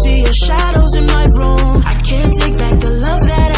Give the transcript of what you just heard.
see your shadows in my room. I can't take back the love that